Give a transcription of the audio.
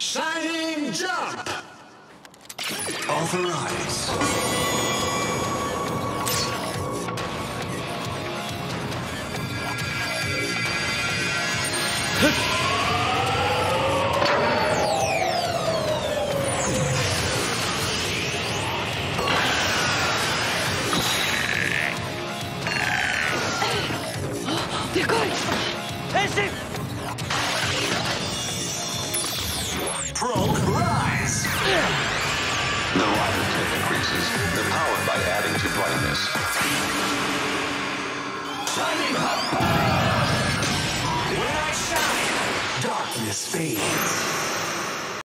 Shining jump! Authorize. Rise! The rider tip increases, the power by adding to brightness. Shining hot! When I shine, darkness fades.